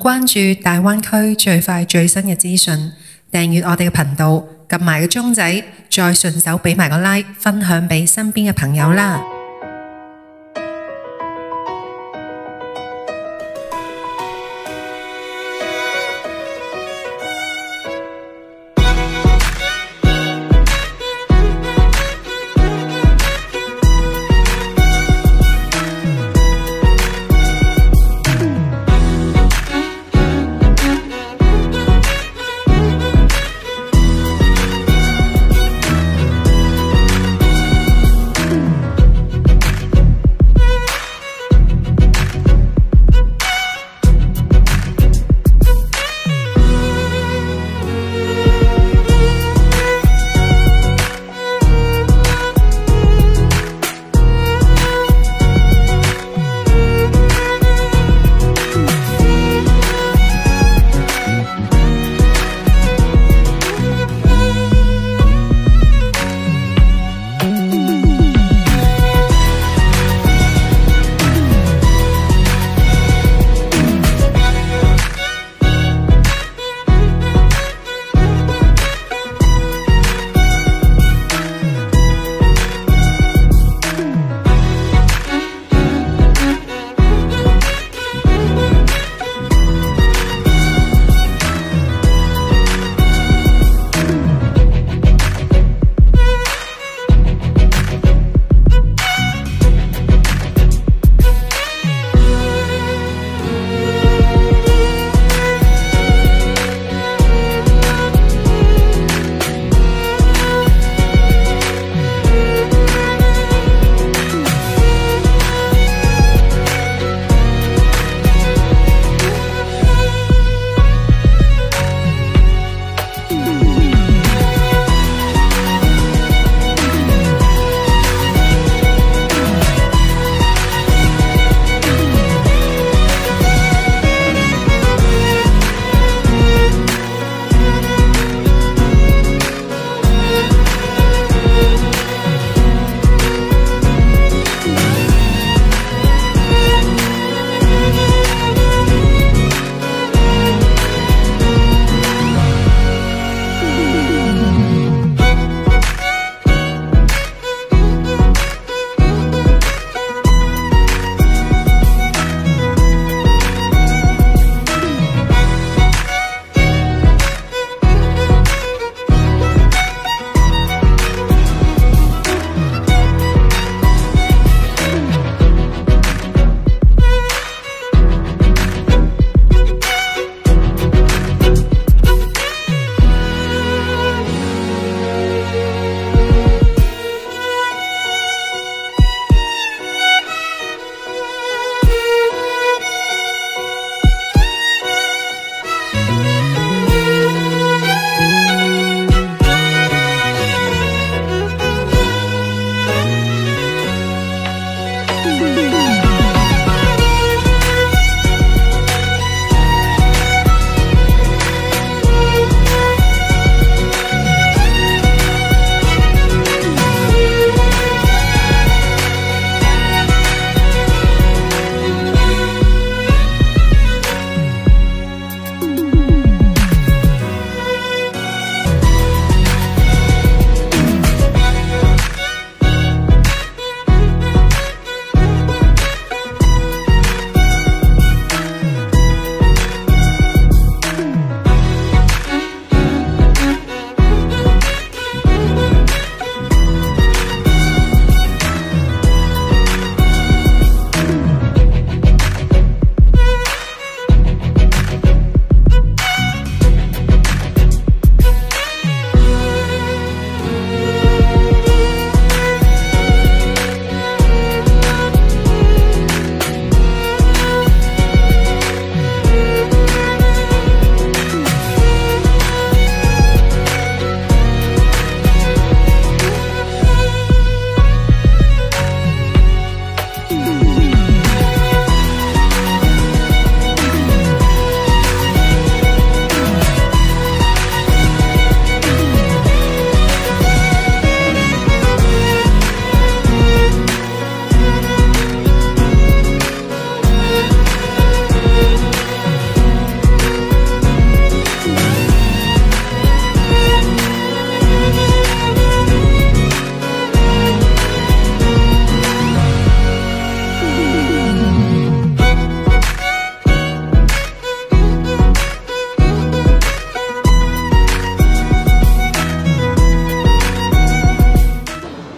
關注大灣區最快最新嘅資訊，訂閱我哋嘅頻道，撳埋個鐘仔，再順手俾埋個 like， 分享俾身邊嘅朋友啦。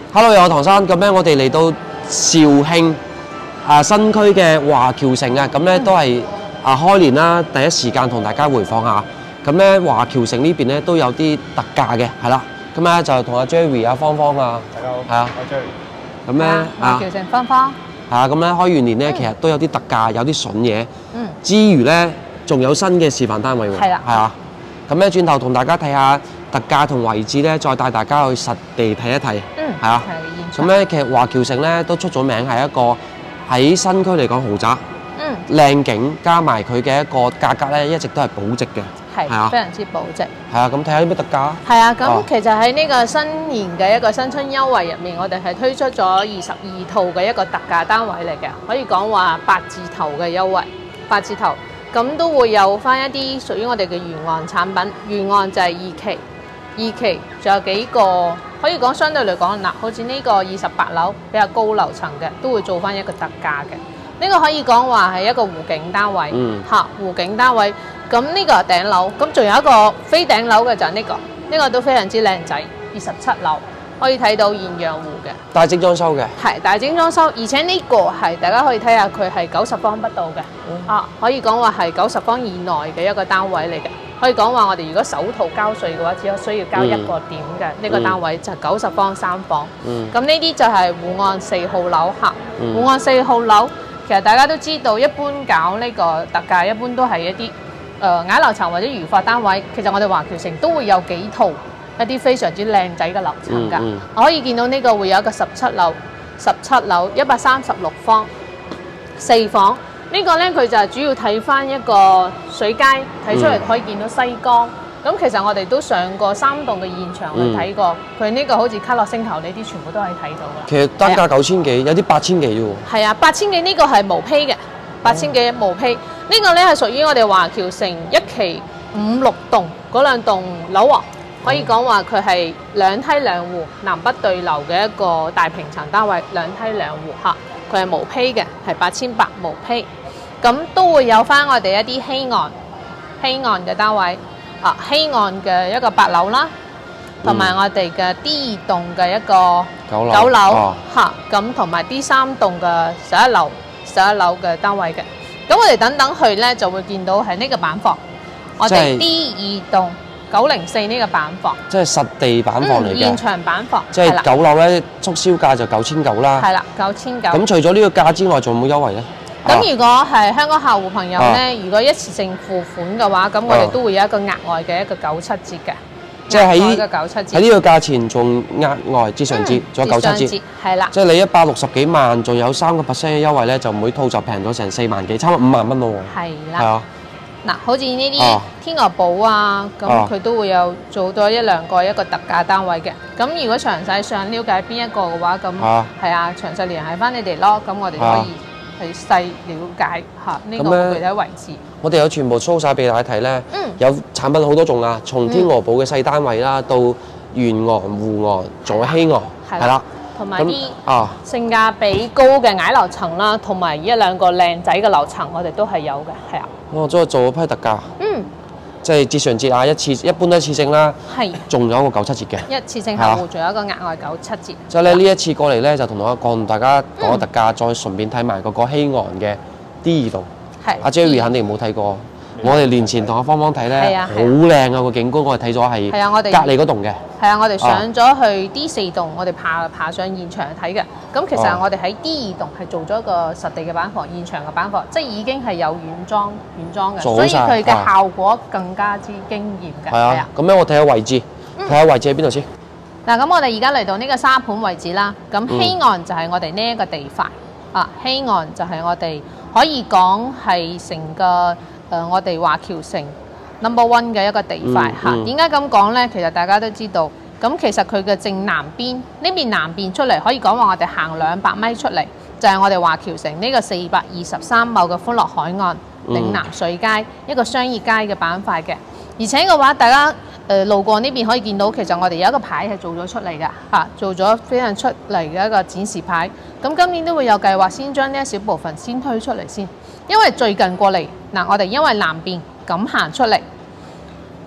Hello， 又我唐生，咁咧我哋嚟到肇慶新區嘅華僑城啊，咁咧都係開年啦，第一時間同大家回訪下。咁咧華僑城呢邊咧都有啲特價嘅，係啦。咁咧就同阿 Jerry 芳芳啊， 大家好， 係啊， 我 Jerry。 咁咧華僑城芳芳。 係啊，咁咧開完年咧，其實都有啲特價，有啲筍嘢。之餘咧，仲有新嘅示範單位喎。 係啦。 係啊。咁咧轉頭同大家睇下特價同位置咧，再帶大家去實地睇一睇。係啊。咁咧其實華僑城咧都出咗名係一個喺新區嚟講豪宅。靚景加埋佢嘅一個價格咧，一直都係保值嘅。 係啊，非常之保值。 係啊，咁睇下啲咩特價。 係啊，咁其實喺呢個新年嘅一個新春優惠入面，我哋係推出咗22套嘅一個特價單位嚟嘅，可以講話8字頭嘅優惠，8字頭。咁都會有翻一啲屬於我哋嘅沿岸產品，沿岸就係二期，仲有幾個可以講相對嚟講嗱，好似呢個28樓比較高樓層嘅，都會做翻一個特價嘅。呢個可以講話係一個湖景單位，湖景單位。咁呢個係頂樓，咁仲有一個非頂樓嘅就係呢個都非常之靚仔，27樓可以睇到豔陽湖嘅， 大整裝修嘅， 係大整裝修，而且呢個係大家可以睇下佢係90方不到嘅，可以講話係90方以內嘅一個單位嚟嘅，可以講話我哋如果首套交稅嘅話，只需要交1個點嘅呢個單位就係90方3房，咁呢啲就係湖岸4號樓嚇，湖岸4號樓。其實大家都知道，一般搞呢個特價，一般都係一啲矮樓層或者餘貨單位。其實我哋華僑城都會有幾套一啲非常之靚仔嘅樓層㗎。我可以見到呢個會有一個17樓136方4房。呢個呢，佢就係主要睇翻一個水街，睇出嚟可以見到西江。咁其實我哋都上過3棟嘅現場去睇過，佢呢個好似卡樂星球呢啲全部都可以睇到㗎。 其實單價9000幾，有啲8000幾啫喎。係啊，8000幾呢個係無坯嘅，8000幾無坯。呢個呢係屬於我哋華僑城1期5、6棟嗰2棟樓喎，可以講話佢係2梯2戶南北對流嘅一個大平層單位，2梯2戶嚇，佢係無坯嘅，係8800無坯。咁都會有翻我哋一啲希岸嘅單位。希岸嘅一個8樓啦，同埋我哋嘅 D2棟嘅一個9樓嚇，咁同埋 D3棟嘅11樓嘅單位嘅。咁我哋等去咧就會見到係呢個板房，我哋 D2棟904呢個板房， 即係實地板房嚟嘅， 現場板房。 即係9樓咧，促銷價就9900啦。 係啦，9900。咁除咗呢個價之外，仲有冇優惠咧？ 咁如果係香港客戶朋友咧，如果一次性付款嘅話，咁我哋都會有一個額外嘅一個97折嘅， 即係喺呢個價錢仲額外折上折，仲有97折， 係啦。 即係你160幾萬，仲有3%嘅優惠咧，就每套就平咗成4萬幾，差唔多5萬蚊咯喎。係啦。係啊。 嗱，好似呢啲天鵝堡啊，咁佢都會有做多1、2個一個特價單位嘅。咁如果詳細想了解邊一個嘅話，咁係啊，詳細聯繫翻你哋咯，咁我哋可以去細了解嚇呢個具體位置。我哋有全部 show 晒俾大家睇咧，有產品好多種啊，從天鵝堡嘅細單位啦，到沿岸、湖岸，仲有希岸，係啦， 同埋啲性價比高嘅矮樓層啦，同埋1、2個靚仔嘅樓層，我哋都係有嘅，係啊。我再做一批特價。即係折上折啊，一般都一次性啦，仲有一個97折嘅。一次性客戶仲有一個額外97折。即係咧呢一次過嚟咧，就同大家講個特價，再順便睇埋個希岸嘅 D2棟。阿 Jerry 肯定冇睇過，我哋年前同阿芳芳睇咧，好靚啊個景觀，我哋睇咗係隔離嗰棟嘅。係啊，我哋上咗去 D4棟，我哋爬上現場睇嘅。咁其實我哋喺 D2棟係做咗一個實地嘅板房，現場嘅板房，即係已經係有原裝嘅，所以佢嘅效果更加之驚豔嘅。係啊，咁樣我睇下位置，喺邊度先？嗱，咁我哋而家嚟到呢個沙盤位置啦。咁希岸就係我哋呢一個地塊希岸就係我哋可以講係成個我哋華僑城No.1嘅一個地塊嚇。點解咁講呢？其實大家都知道，咁其實佢嘅正南邊呢邊南邊出嚟，可以講話我哋行200米出嚟，就係我哋華僑城呢個423畝嘅歡樂海岸嶺南水街一個商業街嘅板塊嘅。而且嘅話，大家路過呢邊可以見到，其實我哋有一個牌係做咗出嚟嘅嚇，做咗非常出嚟嘅一個展示牌。咁今年都會有計劃，先將呢一小部分先推出嚟先，因為最近過嚟嗱，我哋因為南邊咁行出嚟，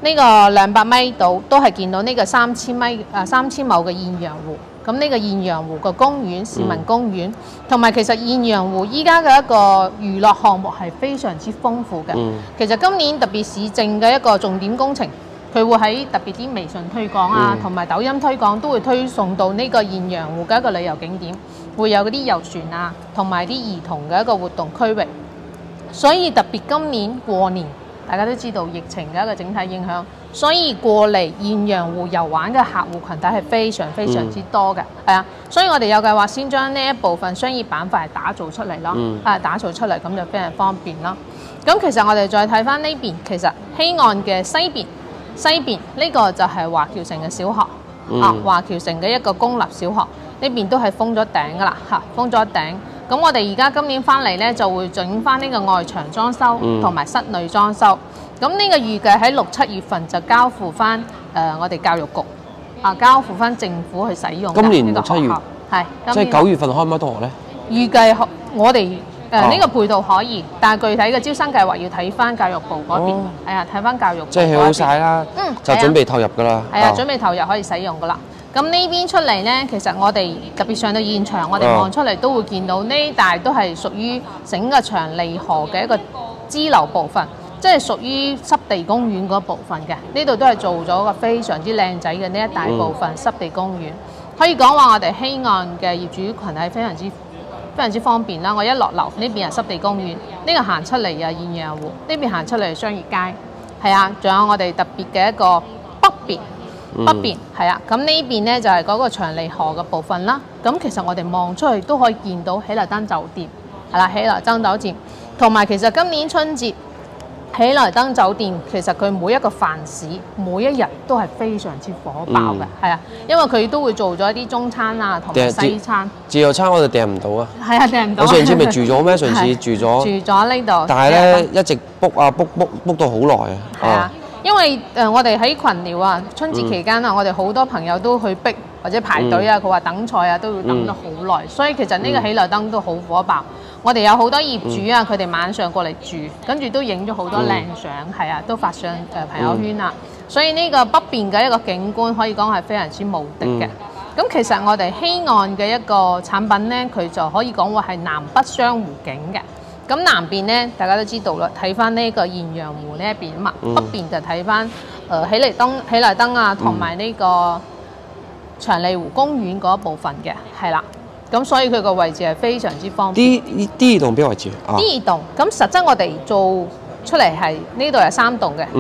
呢個200米度都係見到呢個3000畝嘅豔陽湖。咁呢個豔陽湖個公園，市民公園，同埋其實豔陽湖依家嘅一個娛樂項目係非常之豐富嘅。其實今年特別市政嘅一個重點工程，佢會喺特別啲微信推廣啊，同埋抖音推廣都會推送到呢個豔陽湖嘅一個旅遊景點，會有嗰啲遊船啊，同埋啲兒童嘅一個活動區域。所以特別今年過年，大家都知道疫情嘅一個整體影響，所以過嚟豔陽湖遊玩嘅客戶群體係非常非常之多嘅，係啊，所以我哋有計劃先將呢一部分商業板塊打造出嚟咯，打造出嚟咁就非常方便啦。咁其實我哋再睇翻呢邊，其實希岸嘅西邊呢個就係華僑城嘅小學，華僑城嘅一個公立小學，呢邊都係封咗頂噶啦，封咗頂。咁我哋而家今年翻嚟呢，就會整翻呢個外牆裝修同埋室內裝修。咁呢個預計喺6、7月份就交付翻我哋教育局交付翻政府去使用。 今年6、7月係， 即係9月份開唔開到學呢？ 預計我哋呢個配套可以，但係具體嘅招生計劃要睇翻教育部嗰邊。係啊，睇翻教育部。 即係起好晒啦，就準備投入㗎啦。 係啊，準備投入可以使用㗎啦。咁呢邊出嚟呢，其實我哋特別上到現場，我哋望出嚟都會見到呢帶都係屬於整個長利河嘅一個支流部分，即係屬於濕地公園嗰部分嘅。呢度都係做咗個非常之靚仔嘅呢一大部分濕地公園。可以講話我哋希岸嘅業主群係非常之方便啦。我一落樓呢邊係濕地公園，呢個行出嚟啊豔陽湖，呢邊行出嚟商業街，係啊，仲有我哋特別嘅一個北邊係啊，咁呢邊呢就係嗰個長利河嘅部分啦。咁其實我哋望出去都可以見到喜來登酒店，係啦，喜來登酒店。同埋其實今年春節喜來登酒店其實佢每一個飯市每一日都係非常之火爆嘅，係啊，因為佢都會做咗一啲中餐啊同埋西餐。自助餐我哋訂唔到啊。係啊，訂唔到。我上次咪住咗咩？上次住咗呢度。但係呢一直 book 到好耐啊。係啊。因為我哋喺群聊啊，春節期間啊，我哋好多朋友都去逼或者排隊啊，佢話等菜啊都要等得好耐，所以其實呢個喜來登都好火爆。我哋有好多業主啊，佢哋晚上過嚟住，跟住都影咗好多靚相，係啊，都發上朋友圈啊。所以呢個北邊嘅一個景觀可以講係非常之無敵嘅。咁其實我哋希岸嘅一個產品呢，佢就可以講話係南北相互景嘅。咁南邊咧，大家都知道啦，睇翻呢個豔陽湖呢一邊啊嘛，北邊就睇翻喜來登啊，同埋呢個長利湖公園嗰一部分嘅，係啦。咁所以佢個位置係非常之方便。D 棟邊位置？D 棟，咁實質我哋做出嚟係呢度有3棟嘅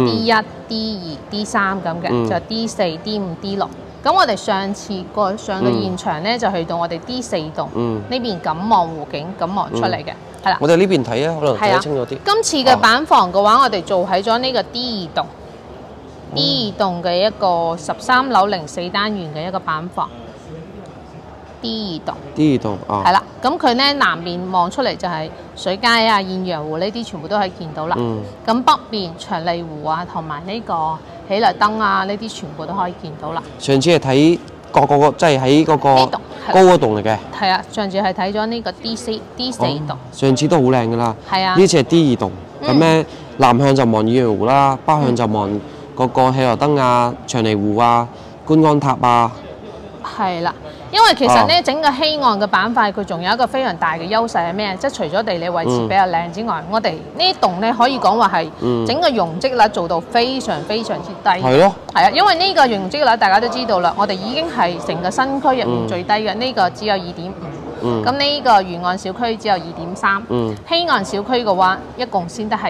，D1、D2、D3咁嘅，就 D4、D5、D6。咁我哋上次上到現場咧，就去到我哋 D4棟，呢邊敢望湖景，敢望出嚟嘅。係啦，我哋呢邊睇啊，可能睇得清楚啲。今次嘅板房嘅話，我哋做喺咗呢個 D2棟，D2棟嘅一個13樓04單元嘅一個板房。D2棟啊，係啦，咁佢咧南面望出嚟就係水街啊、豔陽湖呢啲，全部都可以見到啦。咁北邊長利湖啊，同埋呢個喜來登啊，呢啲全部都可以見到啦。上次係睇個即係喺嗰個高嗰棟嚟嘅。係啊，上次係睇咗呢個 D4棟。上次都好靚噶啦。係啊。呢次係 D2棟，咁咧南向就望豔陽湖啦，北向就望嗰個喜來登啊、長利湖啊、觀安塔啊。係啦。因為其實咧，整個希岸嘅板塊，佢仲有一個非常大嘅優勢係咩？即係除咗地理位置比較靚之外，我哋呢棟咧可以講話係整個容積率做到非常非常之低。係咯。係啊，因為呢個容積率大家都知道啦，我哋已經係成個新區入面最低嘅，呢個只有2.5。咁呢個沿岸小區只有2.3。希岸小區嘅話，一共先得係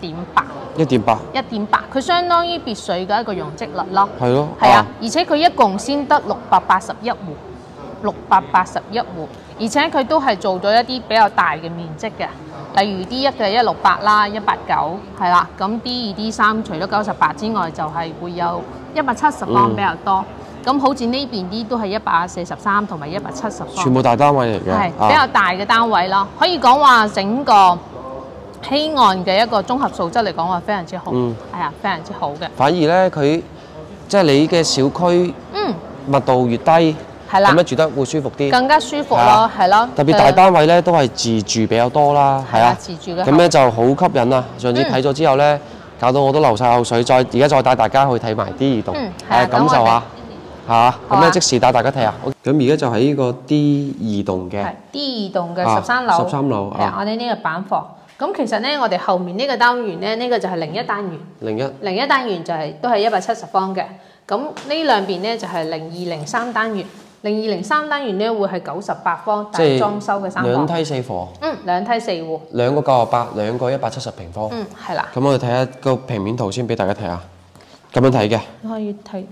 1.8。1.8，佢相當於別墅嘅一個容積率咯。係咯。係啊，而且佢一共先得681戶。681戶，而且佢都係做咗一啲比較大嘅面積嘅，例如 D1 嘅168啦、189係啦，咁 D2、D3 除咗98之外，就係會有170方比較多。咁好似呢邊啲都係143同埋170方。全部大單位嚟嘅，係比較大嘅單位咯。可以講話整個希岸嘅一個綜合素質嚟講話非常之好，係啊，非常之好嘅。反而咧，佢即係你嘅小區，密度越低。咁樣住得會舒服啲，更加舒服咯，係咯。特別大單位咧，都係自住比較多啦，係啊，自住嘅。咁咧就好吸引啊！上次睇咗之後咧， 搞到我都流晒口水。而家再帶大家去睇埋 D 2棟，感受下嚇。咁咧即時帶大家睇下。咁而家就喺呢個 D 2棟嘅。 D 2棟嘅13樓。13樓啊。我哋呢個板房。咁其實咧，我哋後面呢個單元咧，呢個就係01單元。01單元就係都係170方嘅。咁呢兩邊咧就係0203單元。0203單元咧會係98方大裝修嘅3房。 兩梯4房。 兩梯4戶。兩個 98，兩個170平方。 係啦。 咁我哋睇下個平面圖先俾大家睇下。咁樣睇嘅。 可以睇。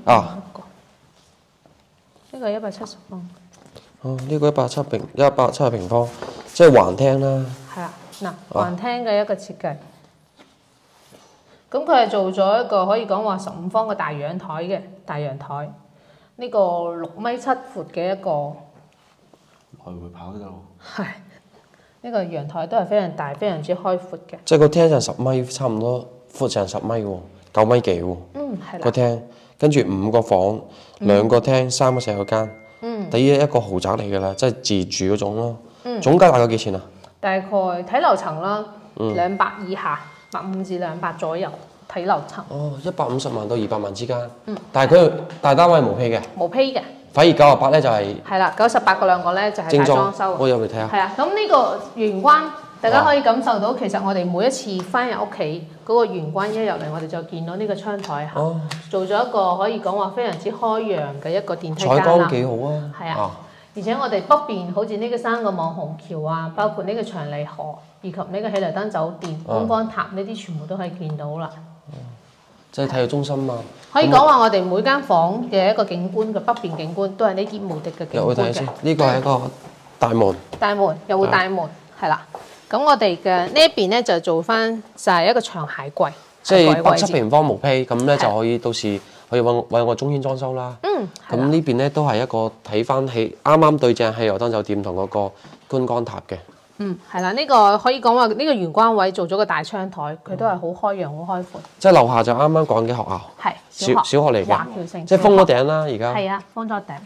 呢個170方。 呢個170平方，即係橫廳啦。 係啦。嗱，橫廳嘅一個設計，咁佢係做咗一個可以講話15方嘅大陽台嘅大陽台，呢個6.7米闊嘅一個來回跑嘅路。係，呢個陽台都係非常大、非常之開闊嘅。即係個廳成10米，差唔多闊成10米喎，9米幾喎。係啦。個廳跟住5個房、2個廳、3個洗手間。第一個豪宅嚟㗎啦，即係自住嗰種咯。總價大概幾錢啊？大概睇樓層啦，200以下，150至200左右，睇樓層。150萬到200萬之間。但係佢大單位無坯嘅。無坯嘅。反而98咧就係。係啦，98個兩個咧就係大裝修。我入嚟睇下。係啊，咁呢個玄關，大家可以感受到，其實我哋每一次翻入屋企嗰個玄關一入嚟，我哋就見到呢個窗台下，做咗一個可以講話非常之開揚嘅一個電梯間啦。採光幾好啊！係啊。而且我哋北邊好似呢個3個網紅橋啊，包括呢個長利河，以及呢個喜來登酒店、觀光塔呢啲，全部都可以見到啦。即係體育中心嘛。可以講話我哋每間房嘅一個景觀嘅北邊景觀，都係呢啲無敵嘅景觀嘅。入去睇下先，呢個係一個大門。大門又會大門，係啦。咁我哋嘅呢一邊咧就做翻就係一個長鞋櫃。即係7平方無坯，咁咧就可以到時。可以為我中軒裝修啦。咁呢邊咧都係一個睇翻起啱啱對正喜來登酒店同嗰個觀光塔嘅。係啦，呢個可以講話呢個玄關位做咗個大窗台，佢都係好開揚、好開闊。即係樓下就啱啱講嘅學校。係小學嚟嘅。華僑城。即係封咗頂啦，而家。係啊，封咗頂。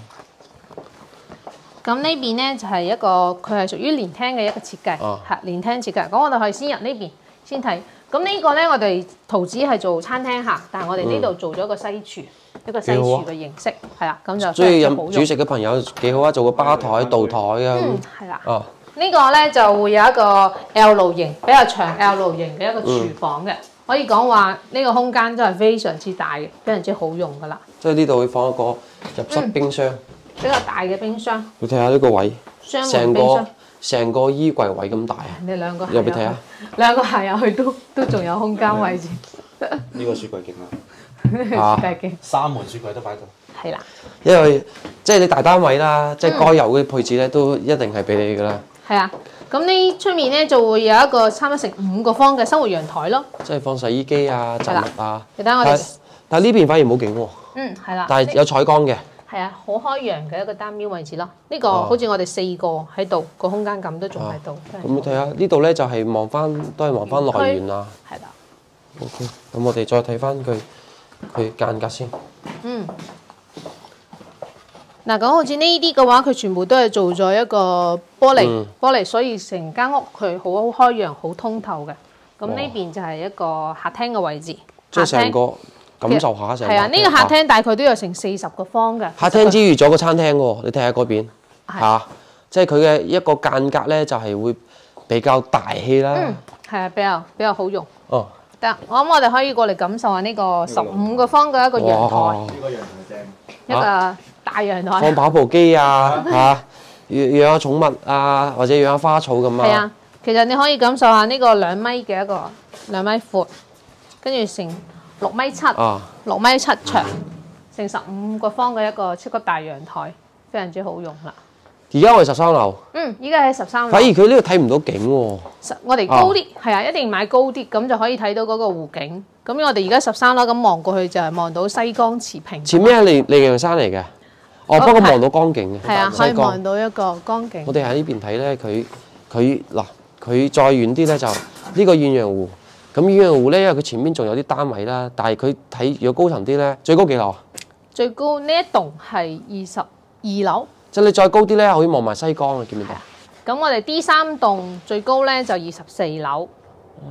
咁呢邊咧就係一個佢係屬於連廳嘅一個設計。係連廳設計。咁我哋可以先入呢邊先睇。咁呢個咧，我哋圖紙係做餐廳客，但係我哋呢度做咗個西廚，一個西廚嘅形式，係啦，咁就中意飲主食嘅朋友幾好啊！做個吧台、道台啊，係啦。呢個咧就會有一個 L 露型，比較長 L 露型嘅一個廚房嘅，可以講話呢個空間真係非常之大嘅，非常之好用噶啦。即係呢度會放一個入室冰箱，比較大嘅冰箱。你睇下呢個位，成個衣櫃位咁大啊！你兩個入去睇下，兩個行入去都仲有空間位置。呢個雪櫃勁啊！雪櫃勁，3門雪櫃都擺到。係啦，因為即係你大單位啦，即係該有嘅配置咧，都一定係俾你㗎啦。係啊，咁呢出面咧就會有一個差唔多成5個方嘅生活陽台咯。即係放洗衣機啊、雜物啊。你睇我哋，但係呢邊反而冇景喎。係啦。但係有採光嘅。係啊，好開揚嘅一個單邊位置咯。呢個好似我哋4個喺度，個空間感都仲喺度。咁你睇下呢度咧，就係望翻都係望翻內緣啊。係啦。OK，咁我哋再睇翻佢間隔先。嗱，咁好似呢啲嘅話，佢全部都係做咗一個玻璃，所以成間屋佢好開揚、好通透嘅。咁呢邊就係一個客廳嘅位置。即係成個。感受下成個。係啊，呢個客廳大概都有成40個方嘅。客廳之餘仲有個餐廳喎，你睇下嗰邊嚇，即係佢嘅一個間隔咧，就係會比較大氣啦。係啊，比較好用。得，我諗我哋可以過嚟感受下呢個15個方嘅一個陽台。呢個陽台正。一個大陽台。放跑步機啊嚇，養下寵物啊，或者養下花草咁啊。係啊，其實你可以感受下呢個2米嘅一個2米闊，跟住成6.7米，6.7米長，成15個方嘅一個超級大陽台，非常之好用啦。而家我哋13樓。依家喺13樓。反而佢呢度睇唔到景喎。我哋高啲，係啊，一定買高啲，咁就可以睇到嗰個湖景。咁我哋而家13樓咁望過去就係望到西江持平。前面係離陽山嚟嘅。不過望到江景嘅。係啊，可以望到一個江景。我哋喺呢邊睇咧，佢再遠啲咧就呢個鴛鴦湖。咁鴛鴦湖咧，因為佢前面仲有啲單位啦，但係佢睇如果高層啲咧，最高幾樓啊？最高呢一棟係22樓。即係你再高啲咧，可以望埋西江啊，見唔見到？咁我哋 D3棟最高咧就24樓。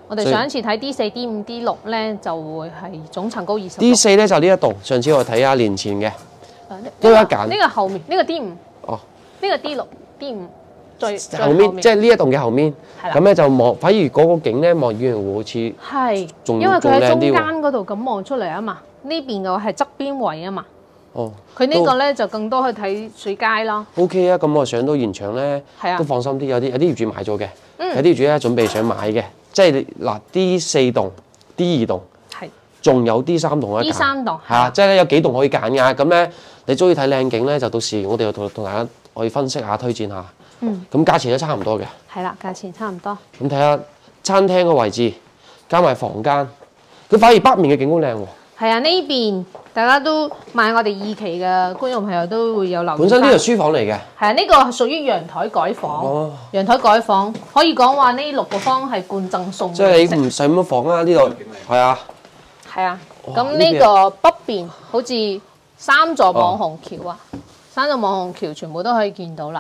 我哋上一次睇 D4、D5、D6咧，就會係總層高26。 D4咧就呢一棟，上次我睇下年前嘅，都有一揀。 呢個後面，呢個 D5。 哦。 呢個 D6、D5 最後面，即係呢一棟嘅後面。 係啦。 咁咧就望，反而嗰個景咧望鴛鴦湖好似係， 仲因為佢喺中間喎嗰度咁望出嚟啊嘛，呢邊嘅話係側邊位啊嘛。 哦。 佢呢個咧就更多去睇水街啦。 OK 啊，咁我上到現場咧，都放心啲。有啲業主買咗嘅，有啲業主咧準備想買嘅，即係嗱 D4棟、D2棟， 係， 仲有 D3棟可以揀。 D3棟係啊，即係咧有幾棟可以揀㗎。咁咧你中意睇靚景咧，就到時我哋同大家可以分析下、推薦下。咁價錢都差唔多嘅。 係啦，價錢差唔多。 咁睇下餐廳個位置，加埋房間，佢反而北面嘅景觀靚喎。 係啊，呢邊大家都買我哋2期嘅觀眾朋友都會有留意。 本身呢度書房嚟嘅。係啊，呢個屬於陽台改房。陽台改房可以講話呢6個方係半贈送。 即係你唔使咁房啊，呢度係啊。 係啊，咁呢個北邊好似3座網紅橋啊，3座網紅橋全部都可以見到啦。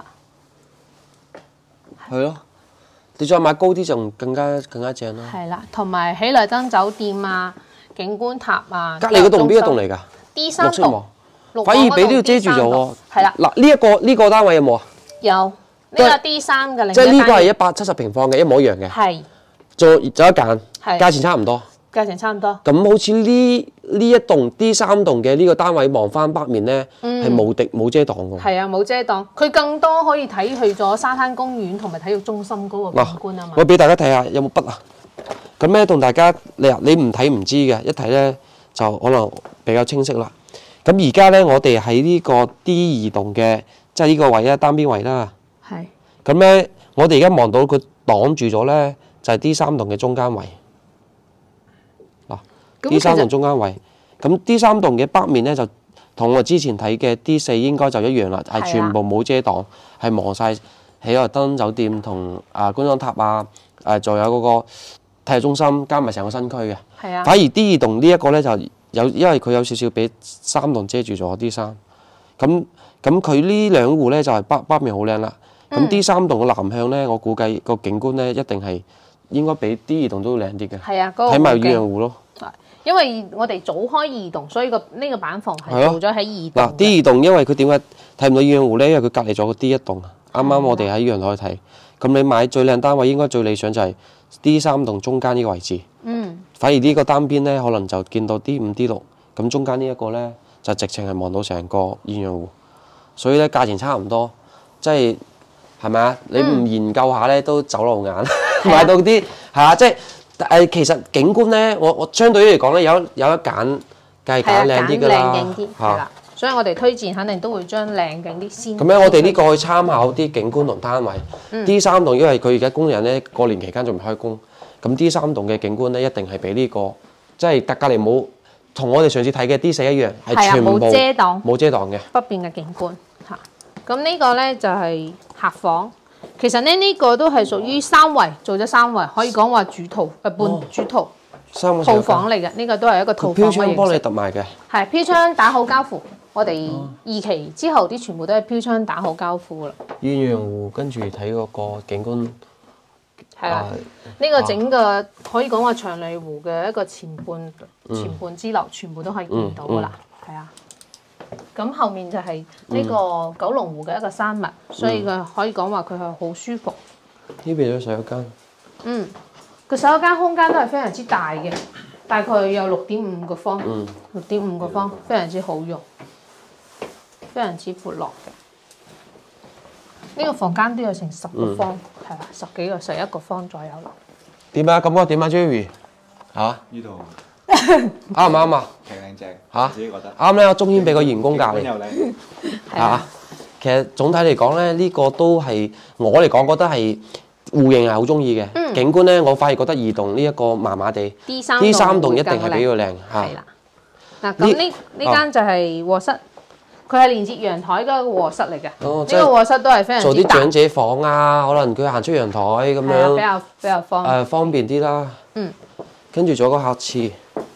係咯，你再買高啲就更加正啦。 係啦，同埋喜來登酒店啊、景觀塔啊。 隔離嗰棟邊一棟嚟㗎 ？D3棟。 反而俾呢個遮住咗喎。 係啦。 嗱，呢個單位有冇啊？ 有，呢個 D3嘅另一單。 即係呢個係170平方嘅，一模一樣嘅。 係。 仲有一間，價錢差唔多。 價錢差唔多。 咁好似呢一棟 D3棟嘅呢個單位望翻北面咧，係冇遮擋㗎。 係啊，冇遮擋。佢更多可以睇去咗沙灘公園同埋體育中心嗰個景觀啊嘛。 我俾大家睇下有冇筆啊？咁咧同大家你唔睇唔知嘅，一睇咧就可能比較清晰啦。咁而家咧我哋喺呢個 D2棟嘅，即係呢個位咧單邊位啦。 係。咁咧我哋而家望到佢擋住咗咧，就係 D3棟嘅中間位。D3棟中間位，咁 D3棟嘅北面咧就同我之前睇嘅 D4應該就一樣啦，係全部冇遮擋，係望晒喜來登酒店同觀光塔啊，仲有嗰個體育中心加埋成個新區嘅。 係啊。 反而 D2棟呢一個咧就因為佢有少少俾3棟遮住咗 D3，咁佢呢兩戶咧就係北面好靚啦。咁 D3棟嘅南向咧，我估計個景觀咧一定係應該比 D2棟都靚啲嘅。 係啊，嗰個睇埋鴛鴦湖咯。 因為我哋早開2棟，所以呢個板房係做咗喺2棟。 嗱 D2棟，因為佢點解睇唔到鴛鴦湖咧？因為佢隔離咗個 D1棟。啱啱我哋喺陽台睇，咁你買最靚單位應該最理想就係 D3棟中間呢個位置。反而呢個單邊咧，可能就見到 D5、D6，咁中間呢一個咧就直情係望到成個鴛鴦湖。所以咧價錢差唔多，即係咪啊？你唔研究下咧都走漏眼，買到啲係啊，即係。其實景觀咧，我相對於嚟講咧，有得揀，梗係揀靚啲㗎啦。 靚景啲係啦，所以我哋推薦肯定都會將靚景啲先。 咁樣我哋呢個可以參考啲景觀同單位。D3棟因為佢而家工人咧過年期間仲未開工，咁 D3棟嘅景觀咧一定係比呢個即係隔離冇同我哋上次睇嘅 D4一樣，係全部冇遮擋嘅北邊嘅景觀嚇。咁呢個咧就係客房。其實咧呢個都係屬於3圍，做咗3圍，可以講話主套半主套套房嚟嘅。呢個都係一個套房嘅形式。飄窗幫你揼埋嘅。 係飄窗打好交付，我哋2期之後啲全部都係飄窗打好交付噶啦。 鴛鴦湖跟住睇嗰個景觀。 係啦，呢個整個可以講話長利湖嘅一個前半支流，全部都可以見到噶啦。係啊。咁後面就係呢個九龍湖嘅一個山脈，所以佢可以講話佢係好舒服。 呢邊有洗手間。 個洗手間空間都係非常之大嘅，大概有6.5個方，6.5個方，非常之好用，非常之闊落嘅。呢個房間都有成10個方，係啊，10幾個、11個方左右啦。 點啊？感覺點啊 ，Jerry？ 嚇？ 呢度。 啱唔啱啊？ 靚正嚇， 自己覺得啱咧。我中軒俾個員工隔離嚇。 其實總體嚟講咧，呢個都係我嚟講覺得係戶型係好中意嘅。景觀咧，我反而覺得2棟呢一個麻麻地。D3 棟一定係比較靚嚇。 係啦。嗱咁呢間就係臥室，佢係連接陽台嘅臥室嚟嘅。呢個臥室都係非常之大。做啲長者房啊，可能佢行出陽台咁樣。 比較方便啲啦。跟住仲有個客廁。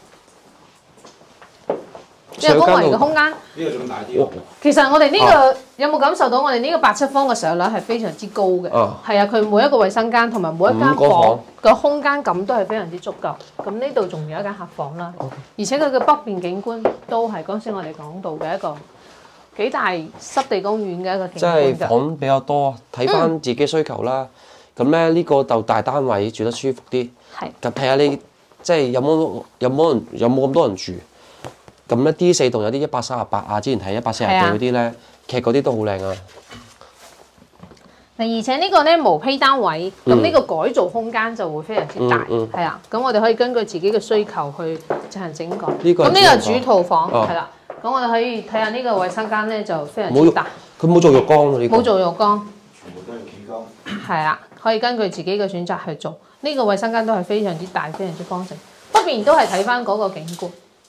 呢個公圍嘅空間， 呢個仲大啲喎。 其實我哋呢個有冇感受到我哋呢個8-7方嘅上率係非常之高嘅？係啊，佢每一個衞生間同埋每一間房嘅空間感都係非常之足夠。咁呢度仲有一間客房啦，而且佢嘅北邊景觀都係剛先我哋講到嘅一個幾大濕地公園嘅一個景觀。 即係房比較多，睇翻自己需求啦。咁咧呢個就大單位住得舒服啲。係。咁睇下你即係有冇咁多人住。咁咧 D4棟有啲138啊，之前睇140幾嗰啲咧。其實嗰啲都好靚啊！ 而且呢個咧無坯單位，咁呢個改造空間就會非常之大，係啊。咁我哋可以根據自己嘅需求去進行整改。咁呢個主套房係啦。咁我哋可以睇下呢個衞生間咧就非常之大。 佢冇做浴缸喎，呢個。 冇做浴缸。 全部都係企缸。 係啦，可以根據自己嘅選擇去做。呢個衞生間都係非常之大，非常之方正。北邊都係睇翻嗰個景觀。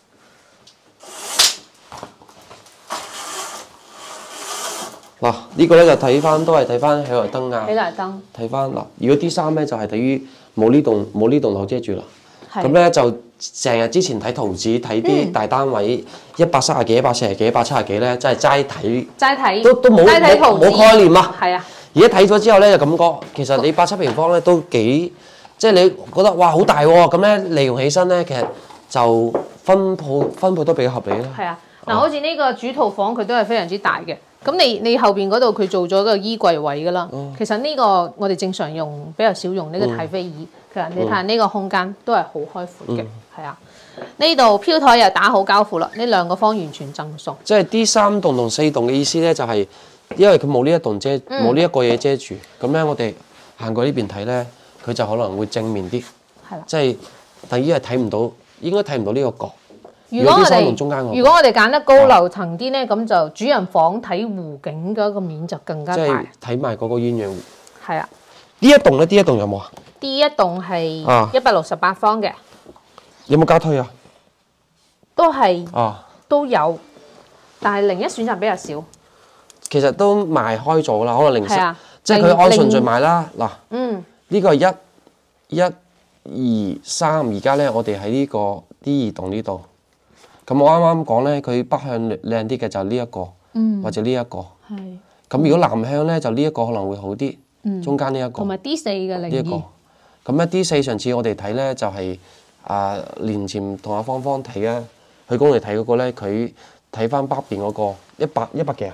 嗱，呢個咧就睇翻，都係睇翻起來燈啊。 起來燈。睇翻嗱，如果 D3咧就係等於冇呢棟樓遮住啦。咁咧就成日之前睇圖紙睇啲大單位130幾、140幾、170幾咧，真係齋睇。齋睇。都冇概念啊。係啊。而家睇咗之後咧就感覺，其實你8-7平方咧都幾，即係你覺得哇好大喎，咁咧利用起身咧其實就分配都比較合理啦。係啊， 嗱，好似呢個主套房佢都係非常之大嘅。咁你後邊嗰度佢做咗個衣櫃位噶啦，其實呢個我哋正常用比較少用呢個太妃椅，其實你睇下呢個空間都係好開闊嘅，係啊。呢度飄台又打好膠褲啦，呢兩個方完全贈送。 即係D3棟同4棟嘅意思咧，就係因為佢冇呢一棟遮，冇呢一個嘢遮住，咁咧我哋行過呢邊睇咧，佢就可能會正面啲，係啦，即係等於係睇唔到，應該睇唔到呢個角。 如果我哋揀得高樓層啲咧，咁就主人房睇湖景嗰個面就更加大。 即係睇埋嗰個鴛鴦湖。 係啊。 呢一棟咧，呢一棟有冇啊？ 呢一棟係168方嘅。 有冇加推啊？ 都係。都有，但係01選擇比較少。 其實都賣開咗啦，可能01，即係佢按順序賣啦。嗱，呢個係1、2、3，而家咧我哋喺呢個 D2棟呢度。咁我啱啱講咧，佢北向靚啲嘅就呢一個，或者呢一個。係。咁如果南向咧，就呢一個可能會好啲。中間呢一個。同埋 D4嘅呢一個。咁咧 D4上次我哋睇咧就係年前同阿芳芳睇啊，去工嚟睇嗰個咧，佢睇翻北邊嗰個100幾啊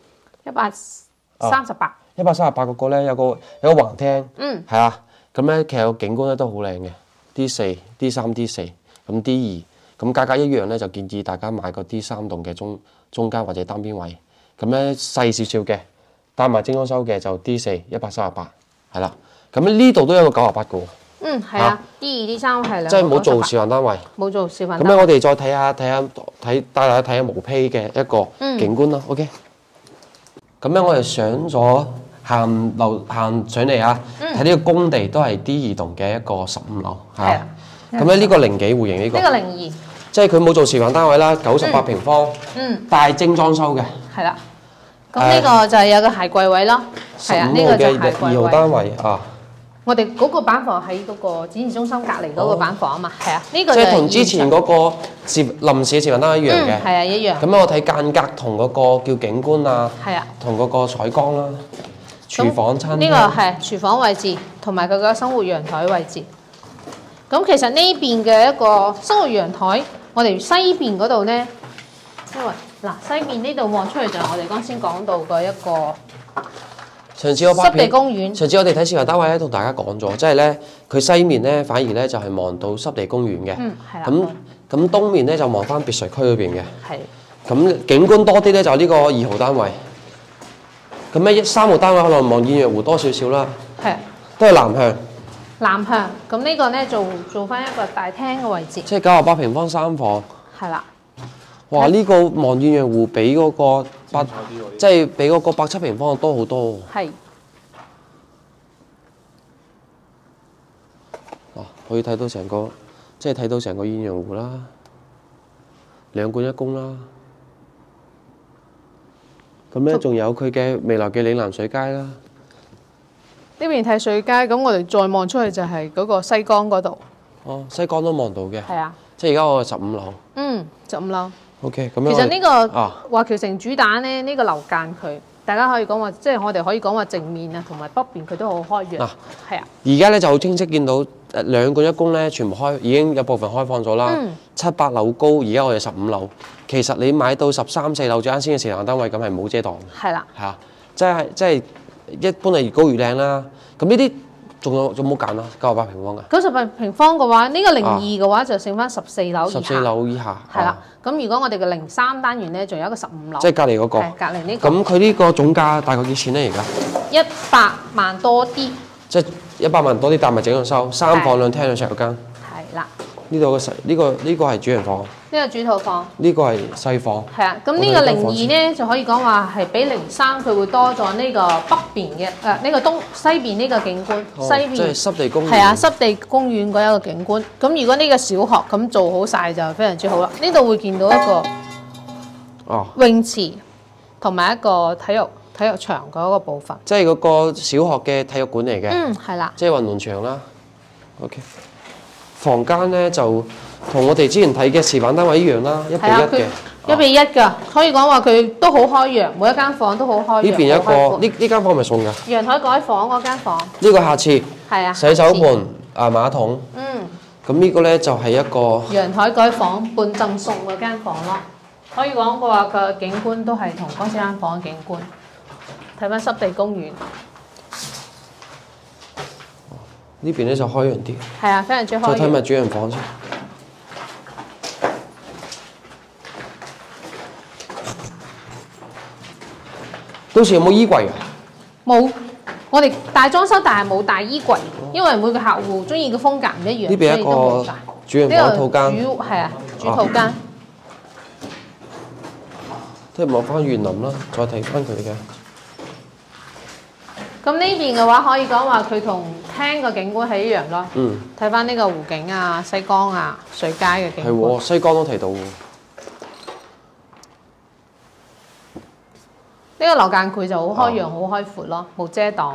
？138。 138嗰個咧有個橫廳。係啊，咁咧其實個景觀咧都好靚嘅。D4、D3、D4，咁 D2。咁價格一樣咧，就建議大家買個 D3棟嘅中間或者單邊位，咁咧細少少嘅，帶埋精裝修嘅就 D4 138，係啦。咁呢度都有個98嘅喎。 係啊 ，D2、D3係兩。 即係冇做示範單位。 冇做示範。 咁咧，我哋再帶大家睇下無坯嘅一個景觀啦。OK。咁咧，我哋上咗行上嚟啊，睇呢個工地都係 D2棟嘅一個15樓，係啊。咁咧呢個0幾戶型呢個。呢個 02。 即係佢冇做示範單位啦，98平方，帶精裝修嘅。 係啦。咁呢個就係有個鞋櫃位咯。係啊，呢個就係鞋櫃位。 2號單位啊。 我哋嗰個板房喺嗰個展示中心隔離嗰個板房啊嘛，係啊，呢個即係同之前嗰個臨時示範單位一樣嘅。 係啊，一樣。 咁我睇間隔同嗰個叫景觀啊， 係啊， 同嗰個採光啦，廚房餐廳。 呢個係廚房位置，同埋佢個生活陽台位置。咁其實呢邊嘅一個生活陽台，我哋西邊嗰度咧，因為嗱西邊呢度望出去就係我哋剛先講到嘅一個濕地公園。 上次我哋睇示範單位咧，同大家講咗，即係咧佢西面咧反而咧就係望到濕地公園嘅。 係啦。 咁東面咧就望翻別墅區嗰邊嘅。 係。 咁景觀多啲咧就呢個2號單位。咁咧3號單位可能望鴛鴦湖多少少啦。 係。 都係南向。 南向，咁呢個咧做翻一個大廳嘅位置。 即係98平方3房。係啦。哇！呢個望鴛鴦湖比嗰個即係比嗰個8-7平方多好多。係。可以睇到成個，即係睇到成個鴛鴦湖啦，2館1公啦。咁咧仲有佢嘅未來嘅嶺南水街啦。 呢邊睇水街，咁我哋再望出去就係嗰個西江嗰度。 哦，西江都望到嘅。 係啊。 即係而家我係15樓。 15樓。 OK，咁樣。 其實呢個華僑城主打咧，呢個樓間佢大家可以講話，即係我哋可以講話正面啊，同埋北邊佢都好開揚。係啊。 而家咧就好清晰見到兩館一宮咧，全部已經有部分開放咗啦。7、8樓高，而家我哋15樓。其實你買到13、14樓最啱先嘅成層單位，咁係冇遮擋嘅。 係啦。 係啊，即係一般係越高越靚啦。咁呢啲仲冇揀啊？98平方㗎。 98平方嘅話，呢個02嘅話就剩翻14樓以下。 14樓以下。 係啦。咁如果我哋嘅03單元咧，仲有一個15樓。 即係隔離嗰個。 係隔離呢個。 咁佢呢個總價大概幾錢咧？而家 100萬多啲。 即係100萬多啲，搭埋整個收，3房2廳2廚間。 係啦。 呢度呢個係主人房。 呢個主套房。 呢個係細房。 係啊，咁呢個02咧就可以講話係比03佢會多咗呢個北邊嘅呢個西邊呢個景觀，西邊即係濕地公園。 係啊，濕地公園嗰一個景觀。咁如果呢個小學咁做好晒就非常之好啦。呢度會見到一個泳池同埋一個體育場嗰個部分。 即係嗰個小學嘅體育館嚟嘅。 係啦。 即係運動場啦。OK。房間咧就同我哋之前睇嘅示範單位一樣啦，1比1嘅。 1比1㗎，可以講話佢都好開揚，每一間房都好開揚。 呢邊一個，呢間房係咪送㗎？ 陽台改房嗰間房。 呢個下廁。 係啊。 洗手盆、馬桶。咁呢個咧就係一個陽台改房半贈送嗰間房咯。可以講嘅話個景觀都係同嗰間房嘅景觀。睇翻濕地公園。 呢邊咧就開揚啲。 係啊，非常之開揚。 再睇埋主人房先。到時有冇衣櫃啊？ 冇，我哋大裝修，但係冇大衣櫃，因為每個客戶中意嘅風格唔一樣， 呢邊一個主人房套間。 係啊，主套間。 即係望翻園林啦，再睇翻佢嘅。 咁呢邊嘅話，可以講話佢同廳個景觀係一樣咯。睇翻呢個湖景啊、西江啊、水街嘅景觀。 係喎，西江都提到喎。 呢個樓間佢就好開揚、好開闊咯，冇遮擋。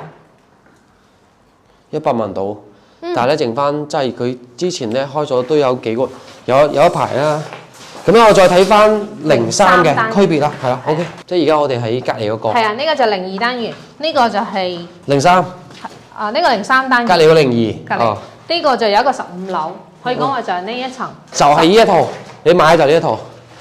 100萬到，但係咧剩翻即係佢之前咧開咗都有幾個，有一排啦。咁咧我再睇翻03嘅區別啦，係啦 ，OK。即係而家我哋喺隔離嗰個。 係啊，呢個就02單元，呢個就係 03。 呢個03單元。 隔離個02。 隔離。呢個就有一個15樓，可以講話就係呢一層。 就係呢一套，你買就呢一套。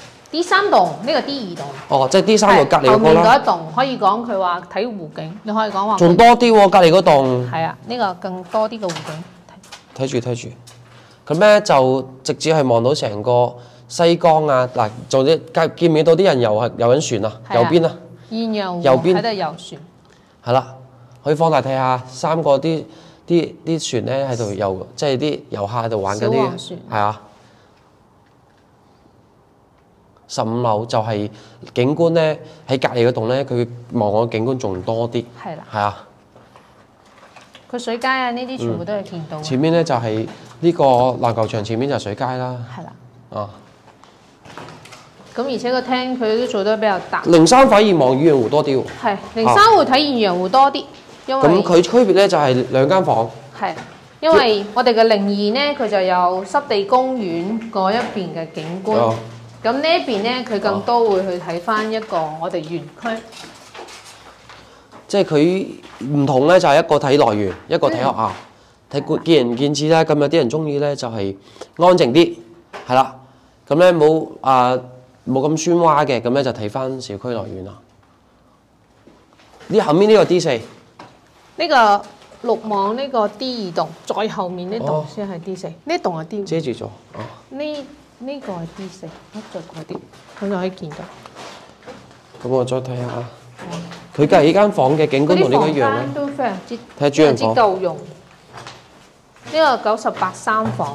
D3棟，呢個 D2棟。 哦，即係 D3棟隔離嗰個啦。 後面嗰一棟可以講佢話睇湖景，你可以講話。 仲多啲喎，隔離嗰棟。 係啊，呢個更多啲嘅湖景。 睇住。咁咧就直接係望到成個西江啊！嗱，仲見唔見到啲人遊緊船啊？右邊啊。 鴛鴦湖。 右邊。 喺度遊船。 係啦，可以放大睇下3個啲船咧喺度遊，即係啲遊客喺度玩緊啲。小黃船。係啊。15樓就係景觀咧，喺隔離嗰棟咧，佢望我景觀仲多啲。 係啦。 係啊。 佢水街啊，呢啲全部都係見到。 前面咧就係呢個籃球場，前面就係水街啦。 係啦。 啊。 咁而且個廳佢都做得比較大。 03反而望鴛鴦湖多啲喎。 係03會睇鴛鴦湖多啲，因為咁佢區別咧就係2間房。 係，因為我哋嘅02咧，佢就有濕地公園嗰一邊嘅景觀。咁呢一邊咧，佢更多會去睇翻一個我哋園區。 即係佢唔同咧，就係一個睇樂園，一個睇學校，睇見仁見智啦。咁有啲人中意咧，就係安靜啲，係啦。咁咧冇咁喧譁嘅，咁咧就睇翻小區樂園啦。呢後面呢個 D4， 呢個綠網呢個 D2棟，再後面呢棟先係 D4，呢棟係 D5。 遮住咗。 呢個係 D4，再嗰啲，咁就可以見到。 咁我再睇下，佢隔離呢間房嘅景觀同呢個一樣咧。 都非常之睇下主人房。 夠用。呢個98-3房。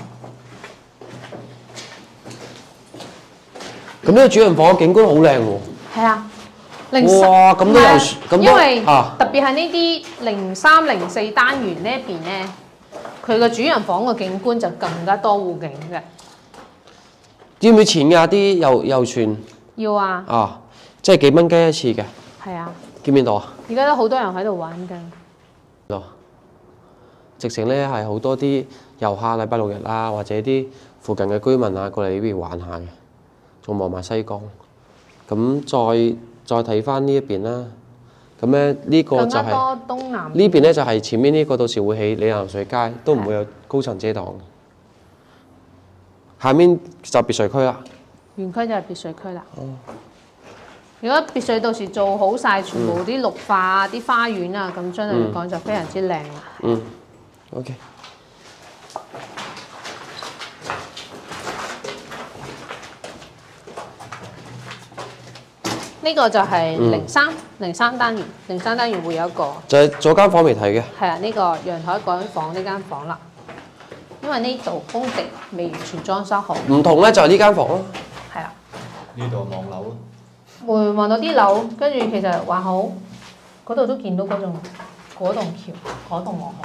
咁呢個主人房嘅景觀好靚喎。 係啊。 哇！咁都有咁多。 因為特別係呢啲03、04單元呢一邊咧，佢個主人房嘅景觀就更加多湖景嘅。 要唔要錢㗎？啲遊船要啊！ 啊，即係幾蚊雞一次嘅。 係啊。 見唔見到啊？ 而家都好多人喺度玩緊。 直情咧係好多啲遊客禮拜6日啊，或者啲附近嘅居民啊過嚟呢邊玩下嘅，仲望埋西江。咁再睇翻呢一邊啦， 咁咧呢個就係東南呢邊咧就係前面呢個到時會起里南水街，都唔會有高層遮擋。下面就別墅區啦。 園區就係別墅區啦。如果別墅到時做好晒，全部啲綠化啊、啲花園啊，咁相對嚟講就非常之靚啦。 OK。 呢個就係03單元，03單元會有一個。 就係左間房未睇嘅。 係啊，呢個陽台嗰間房呢間房啦。因為呢度工地未完全裝修好。 唔同咧就係呢間房咯。 係啦。 呢度望樓咯。 會望到啲樓，跟住其實還好，嗰度都見到嗰棟橋，嗰棟皇后。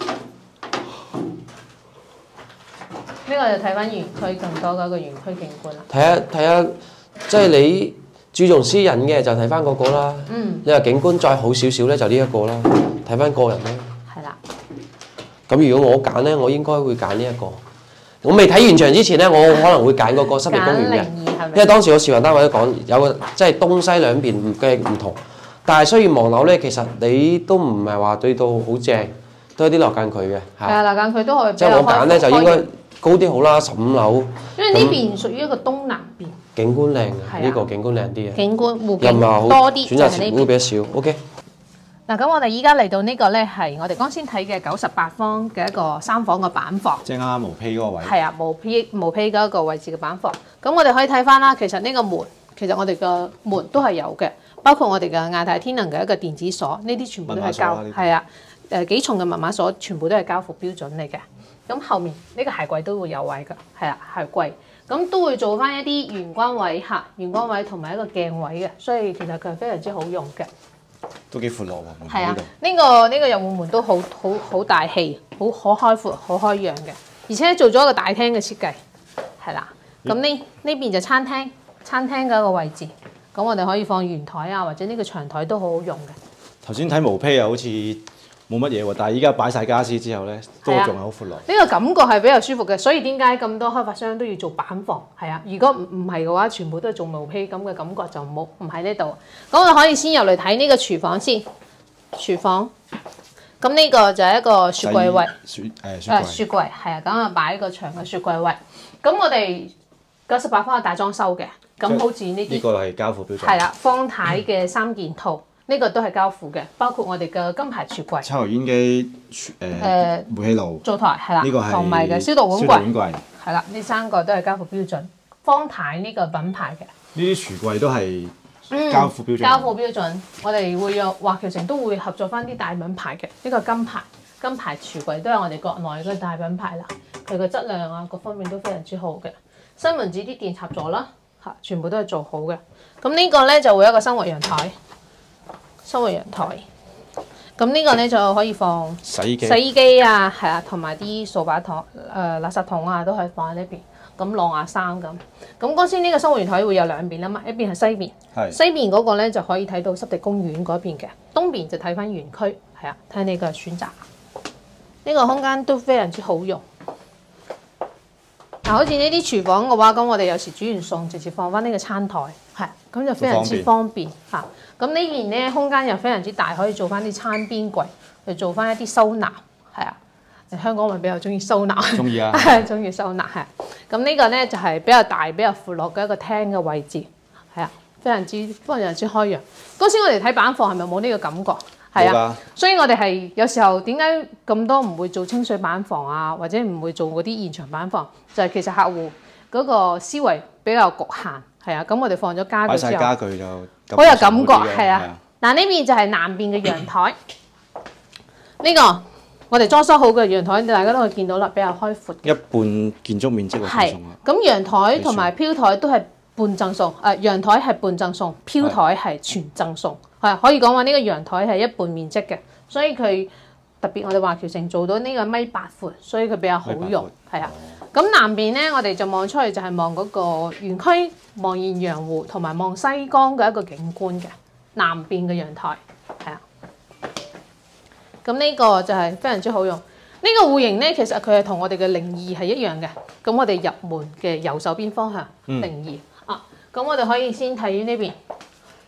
呢個就睇翻園區更多嘅一個園區景觀啦。 睇下，即係你注重私隱嘅就睇翻嗰個啦。你話景觀再好少少咧就呢一個啦，睇翻個人啦。 係啦。 咁如果我揀咧，我應該會揀呢一個。我未睇現場之前咧，我可能會揀嗰個濕地公園嘅，因為當時我示範單位都講有個即係東西兩邊嘅唔同，但係雖然望樓咧，其實你都唔係話對到好正，都有啲落間距嘅。係啊，落間距都可以。 即係我揀咧就應該高啲好啦，15樓。 因為呢邊屬於一個東南邊。景觀靚嘅，呢個景觀靚啲嘅。 景觀戶景多啲， 選擇詞會比較少。OK。 嗱，咁我哋依家嚟到呢個咧係我哋剛先睇嘅98方嘅一個3房嘅板房， 即係啱啱毛坯嗰個位。 係啊，毛坯嗰一個位置嘅板房。咁我哋可以睇翻啦，其實呢個門，其實我哋嘅門都係有嘅，包括我哋嘅亞太天能嘅一個電子鎖，呢啲全部都係係啊，幾重嘅密碼鎖全部都係交付標準嚟嘅。咁後面呢個鞋櫃都會有位㗎，係啊，鞋櫃。咁都會做翻一啲玄關位嚇，玄關位同埋一個鏡位嘅，所以其實佢係非常之好用嘅。 都幾闊落喎， 係啊，呢個入戶門都好大氣，好開闊，好開揚嘅，而且做咗一個大廳嘅設計，係啦。咁呢邊就餐廳嘅一個位置，咁我哋可以放圓台啊，或者呢個長台都好好用嘅。 頭先睇毛坯又好似冇乜嘢喎，但係依家擺晒家私之後咧，都仲係好闊落。 呢個感覺係比較舒服嘅，所以點解咁多開發商都要做板房？係啊，如果唔係嘅話，全部都係做毛坯咁嘅感覺就唔喺呢度。咁我哋可以先入嚟睇呢個廚房先。廚房，咁呢個就係一個雪櫃位。雪櫃係啊，咁啊擺一個長嘅雪櫃位。咁我哋98方係大裝修嘅，咁好似呢啲。 呢個係交付標準。 係啦，方太嘅3件套。呢個都係交付嘅，包括我哋嘅金牌櫥櫃、 抽油煙機、煤氣爐、 灶台係啦， 呢個係同埋嘅消毒碗櫃係啦，呢3個都係交付標準。方太呢個品牌嘅呢啲櫥櫃都係交付標準。 交付標準，我哋會有華僑城都會合作翻啲大品牌嘅，呢個金牌櫥櫃都係我哋國內嘅大品牌啦，佢嘅質量啊各方面都非常之好嘅。西門子啲電插座啦嚇，全部都係做好嘅。咁呢個咧就會有一個生活陽台。生活陽台，咁呢個咧就可以放洗衣機啊，係啊，同埋啲掃把桶、垃圾桶啊，都可以放喺呢邊。咁晾下衫咁。咁嗰先呢個生活陽台會有2邊啦嘛，一邊係西邊，西邊嗰個咧就可以睇到濕地公園嗰邊嘅，東邊就睇翻園區，係啊，睇你嘅選擇。呢個空間都非常之好用。嗱，好似呢啲廚房嘅話，咁我哋有時煮完餸直接放翻呢個餐台，係咁就非常之方便嚇。咁呢邊咧空間又非常之大，可以做翻啲餐邊櫃，去做翻一啲收納，係啊。香港人比較中意收納， 中意啊， 中意收納係。咁呢個咧就係比較大、比較闊落嘅一個廳嘅位置，係啊，非常之開揚。嗰時我哋睇板房係咪冇呢個感覺？係啊，所以我哋係有時候點解咁多唔會做清水板房啊，或者唔會做嗰啲現場板房，就係其實客戶嗰個思維比較局限，係啊。咁我哋放咗家具之後， 擺曬家具就好有感覺，係啊。嗱，呢邊就係南邊嘅陽台，呢個我哋裝修好嘅陽台，大家都可以見到啦，比較開闊。 一半建築面積嘅贈送啦。 咁陽台同埋飄台都係半贈送，陽台係半贈送，飄台係全贈送。係可以講話呢個陽台係一半面積嘅，所以佢特別我哋華僑城做到呢個1.8米闊，所以佢比較好用，係啊。咁南邊咧，我哋就望出去就係望嗰個園區，望艷陽湖同埋望西江嘅一個景觀嘅南邊嘅陽台，係啊。咁呢個就係非常之好用。呢個戶型咧，其實佢係同我哋嘅02係一樣嘅。咁我哋入門嘅右手邊方向02啊，咁我哋可以先睇呢邊。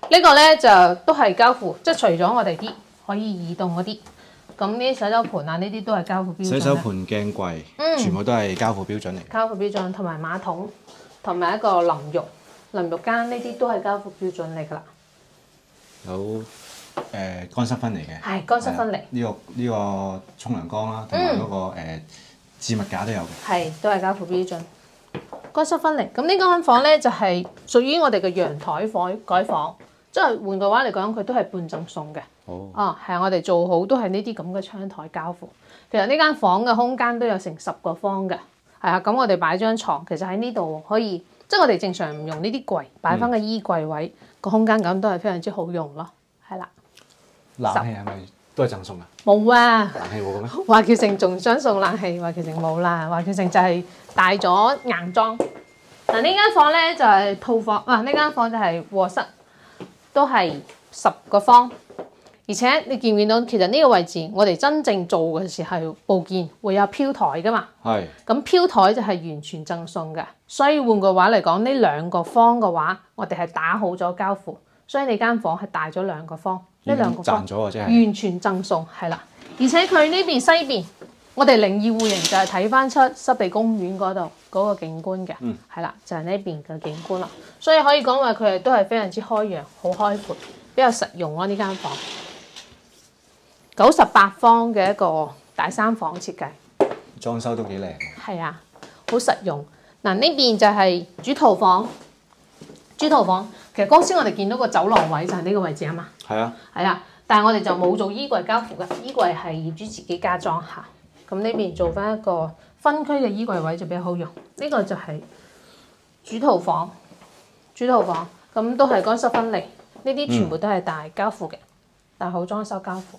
呢個咧就都係交付，即係除咗我哋啲可以移動嗰啲，咁呢啲洗手盤啊，呢啲都係交付標準。 洗手盤、鏡櫃，全部都係交付標準嚟。 交付標準同埋馬桶，同埋一個淋浴間呢啲都係交付標準嚟㗎啦。 有乾濕分離嘅。 係乾濕分離。 呢個沖涼缸啦，同埋嗰個置物架都有嘅。 係，都係交付標準。乾濕分離。咁呢間房咧就係屬於我哋嘅陽台改房，即係換句話嚟講，佢都係半贈送嘅。係我哋做好都係呢啲咁嘅窗台交付。其實呢間房嘅空間都有成10個方嘅，係啊。咁我哋擺張床，其實喺呢度可以，即係我哋正常唔用呢啲櫃，擺翻個衣櫃位，個空間感都係非常之好用咯，係啦。 冷氣係咪都係贈送啊？ 冇啊！ 冷氣冇嘅咩？ 華僑城仲想送冷氣，華僑城冇啦。華僑城就係大咗硬裝。嗱，呢間房咧就係套房，呢間房就係臥室，都係10個方。而且你見唔見到，其實呢個位置我哋真正做嘅時候，佈建會有飄台噶嘛。係。咁飄台就係完全贈送嘅，所以換句話嚟講，呢2個方嘅話，我哋係打好咗交付，所以你間房係大咗2個方。呢2個方賺咗啊！即係完全贈送，係啦。而且佢呢邊西邊，我哋靈意戶型就係睇翻出濕地公園嗰度嗰個景觀嘅，係啦，就係呢邊嘅景觀啦。所以可以講話佢哋都係非常之開揚、好開闊，比較實用咯。呢間房98方嘅一個大3房設計， 裝修都幾靚。 係啊，好實用。嗱，呢邊就係主廚房。主廚房其實剛先我哋見到個走廊位就係呢個位置啊嘛。係啊。係啊，但係我哋就冇做衣櫃交付嘅，衣櫃係業主自己加裝下。咁呢邊做翻一個分區嘅衣櫃位就比較好用。呢個就係主廚房，咁都係乾濕分離。呢啲全部都係大交付嘅，大好裝修交付。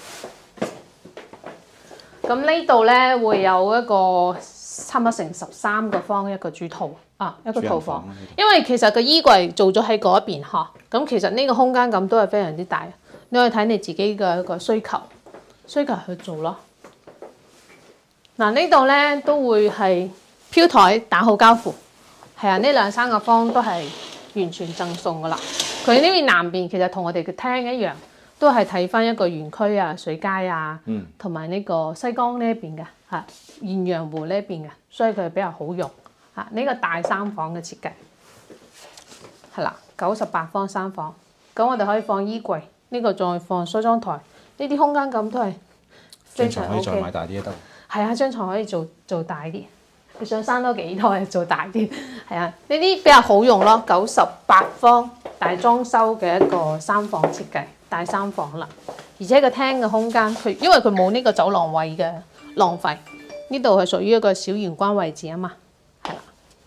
咁呢度咧會有一個差唔多成13個方一個主廚一個廚房，因為其實個衣櫃做咗喺嗰一邊呵，咁其實呢個空間感都係非常之大，你可以睇你自己嘅一個需求去做咯。嗱，呢度咧都會係飄台打好交付，係啊，呢2-3個方都係完全贈送噶啦。佢呢邊南邊其實同我哋嘅廳一樣，都係睇翻一個園區啊、水街啊，同埋呢個西江呢一邊嘅嚇，鴛鴦湖呢一邊嘅，所以佢比較好用嚇。呢個大3房嘅設計係啦，98方3房，咁我哋可以放衣櫃，呢個再放梳妝台，呢啲空間感都係非常 OK。張床可以再買大啲都得。係啊，張床可以做大啲，你想生多幾胎做大啲，係啊，呢啲比較好用咯。98方大裝修嘅一個3房設計。大3房啦，而且個廳嘅空間，因為佢冇呢個走廊位嘅浪費，呢度係屬於一個小玄關位置啊嘛，係啦，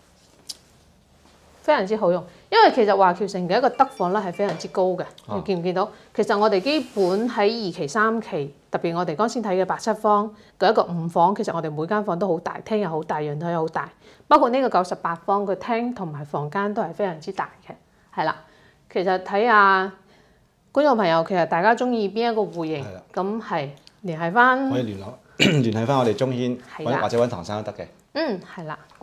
非常之好用。因為其實華僑城嘅一個得房率係非常之高嘅，你見唔見到？其實我哋基本喺2期、3期，特別我哋剛先睇嘅87方嘅一個5房，其實我哋每間房都好大，廳又好大，陽台又好大，包括呢個98方嘅廳同埋房間都係非常之大嘅，係啦。其實睇下觀眾朋友，其實大家中意邊一個戶型，咁係聯繫翻， 可以聯繫翻我哋中軒，或者揾唐生都得嘅。 係啦。